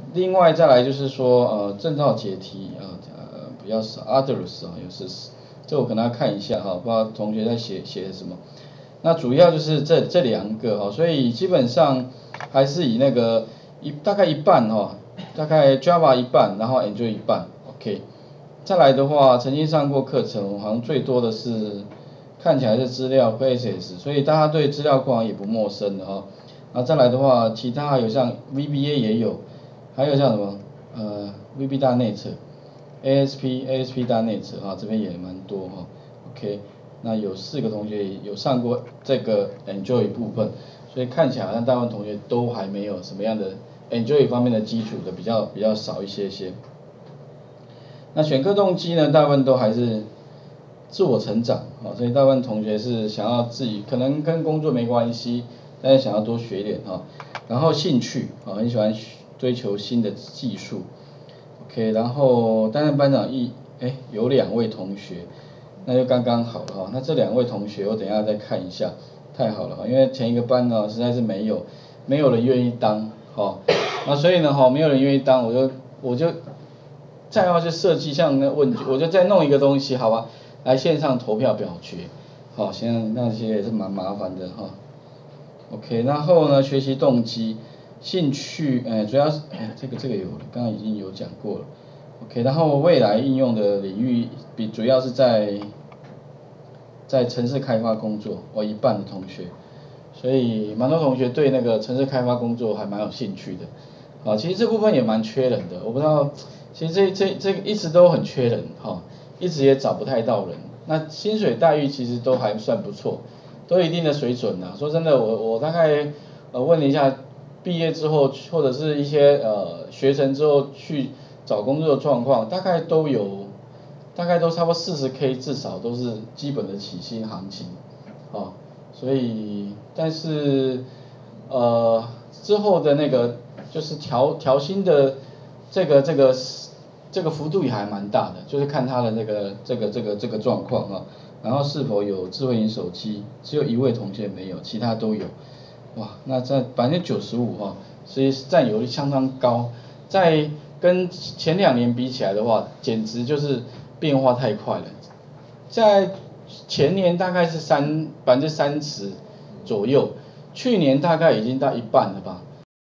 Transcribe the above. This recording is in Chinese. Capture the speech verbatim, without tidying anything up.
另外再来就是说，呃，证照解题啊，呃，比较少 ，others 啊，有是，这我可能要看一下哈，不知道同学在写写什么。那主要就是这这两个哈，所以基本上还是以那个一大概一半哈，大概 Java 一半，然后 Android 一半 ，OK。再来的话，曾经上过课程，好像最多的是看起来是资料 P S S， 所以大家对资料库好像也不陌生的哈。那再来的话，其他还有像 V B A 也有，还有像什么呃 V B 大内测 ，A S P A S P 大内测啊，这边也蛮多哈。OK， 那有四个同学有上过这个 Enjoy 部分，所以看起来好像大部分同学都还没有什么样的 Enjoy 方面的基础的比较比较少一些些。那选课动机呢，大部分都还是自我成长啊，所以大部分同学是想要自己可能跟工作没关系，但是想要多学一点哈。然后兴趣啊，很喜欢追求新的技术。OK， 然后担任班长一哎有两位同学，那就刚刚好了哈。那这两位同学我等一下再看一下，太好了哈，因为前一个班呢实在是没有没有人愿意当哈，那所以呢哈没有人愿意当，我就我就再要去设计像那问卷，我就再弄一个东西好吧，来线上投票表决，好，现在那些也是蛮麻烦的哈。OK， 然后呢，学习动机、兴趣，哎，主要是哎，这个这个有，刚刚已经有讲过了。OK， 然后未来应用的领域比主要是在在城市开发工作，我一半的同学，所以蛮多同学对那个城市开发工作还蛮有兴趣的。啊，其实这部分也蛮缺人的，我不知道，其实这这这一直都很缺人哈，一直也找不太到人。那薪水待遇其实都还算不错。都有一定的水准呐、啊。说真的，我我大概呃问了一下，毕业之后或者是一些呃学成之后去找工作的状况，大概都有，大概都差不多四十 K， 至少都是基本的起薪行情，啊，所以但是呃之后的那个就是调调薪的这个这个这个幅度也还蛮大的，就是看他的那个这个这个这个状况啊。然后是否有智慧型手机，只有一位同学没有，其他都有。哇，那在百分之九十五哈，所以占有率相当高。在跟前两年比起来的话，简直就是变化太快了。在前年大概是三百分之三十左右，去年大概已经到一半了吧。